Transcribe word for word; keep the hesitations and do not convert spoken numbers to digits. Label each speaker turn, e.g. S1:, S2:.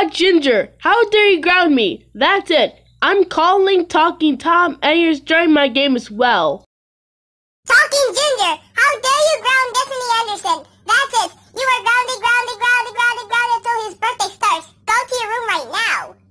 S1: that Ginger. How dare you ground me? That's it. I'm calling Talking Tom, and you're joining my game as well.
S2: Talking Ginger, how dare you ground Destiny Anderson? That's it. You are grounded, grounded, grounded, grounded, grounded until his birthday starts. Go to your room right now.